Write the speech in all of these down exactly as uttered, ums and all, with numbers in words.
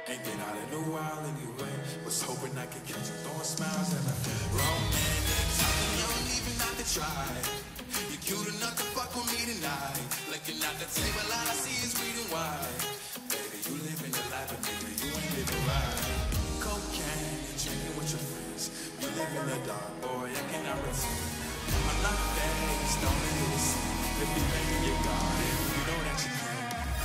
Ain't been out in a while anyway. Was hoping I could catch you throwing smiles at me. Romantic talking, you don't even have to try. You're cute enough to fuck with me tonight. Looking at the table, all I see is reading wide. Baby, you living the life, but baby, you ain't living right. Cocaine, you drinking with your friends. You live in the dark, boy, I cannot pretend. I'm not faced, don't let it see. If you ain't in your garden, you know that you can.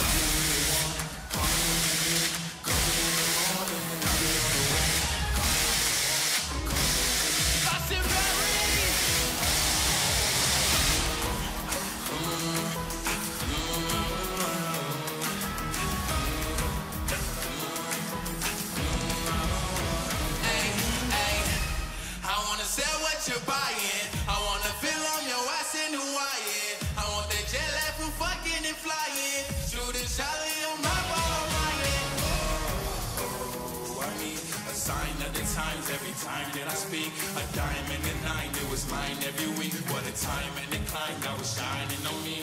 You're buying. I wanna feel on your ass in Hawaii. I want that jet lag from fucking and flying. Shooting Charlie on my ball flying. Oh, I need a sign of the times every time that I speak. A diamond and nine, it was mine every week. What a time and the climb that was shining on me.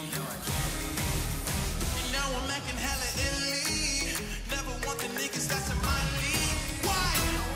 And now I'm making hella Italy. Never want the niggas that's in my league. Why?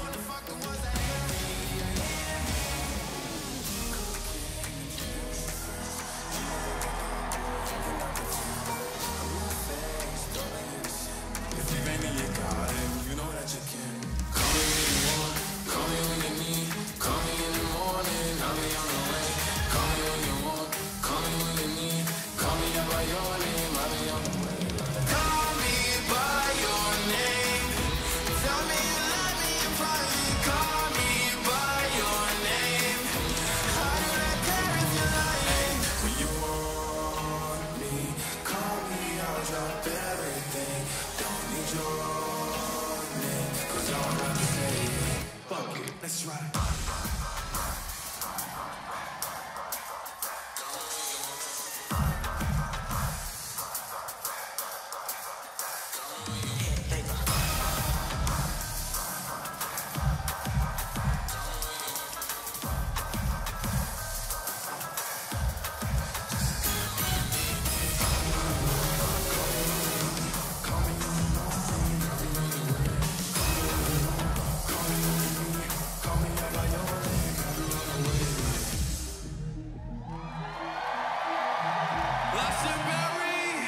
You know that you can. Call me when you want, call me when you need. Call me in the morning, I'll be on the way. Call me when you want, call me when you need. Call me out by your name, I'll be on the way. Call me by your name. Tell me you love me in private. Call me by your name. I do not care if you're lying. When you want me, call me, I'll drop everything. Don't need your fuck it, let's ride. Glastonbury!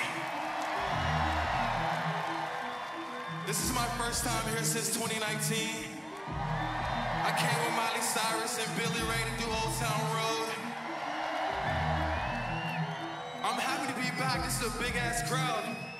This is my first time here since twenty nineteen. I came with Miley Cyrus and Billy Ray to do Old Town Road. I'm happy to be back. This is a big ass crowd.